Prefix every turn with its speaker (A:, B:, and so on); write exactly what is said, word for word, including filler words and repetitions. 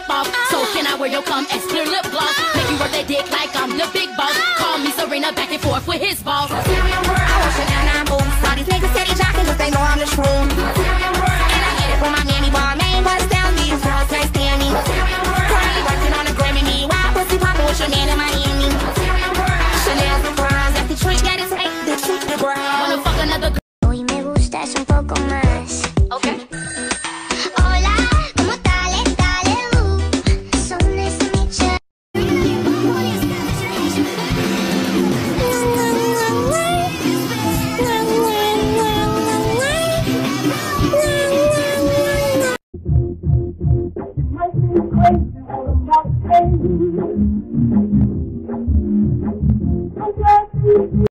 A: off. So can I wear your cum as clear lip gloss? Make you work that dick like I'm the big boss. Call me Serena back and forth with his balls.
B: I want Chanel nine boots. All these niggas steady jocking cause they know I'm the shroom. And I hit it from my Miami bar main bust down. These girls can't stand me. Currently working on a Grammy. Meanwhile, pussy poppin' with your man in Miami. Chanel's the bronze. That's the treat that is hate. The treat the brown.
A: Wanna fuck another girl?
C: Hoy me gustas un poco más.
A: Okay.
C: Hola, ¿cómo dale, dale, uh? Son esa micha.
D: Crazy,